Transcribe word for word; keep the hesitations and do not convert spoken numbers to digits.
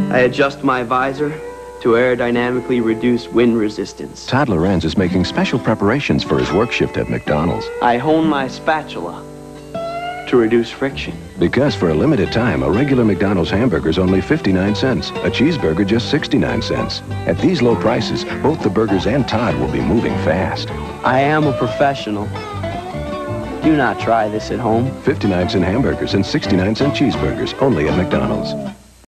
I adjust my visor to aerodynamically reduce wind resistance. Todd Lawrence is making special preparations for his work shift at McDonald's. I hone my spatula to reduce friction. Because for a limited time, a regular McDonald's hamburger is only fifty-nine cents, a cheeseburger just sixty-nine cents. At these low prices, both the burgers and Todd will be moving fast. I am a professional. Do not try this at home. fifty-nine cent hamburgers and sixty-nine cent cheeseburgers, only at McDonald's.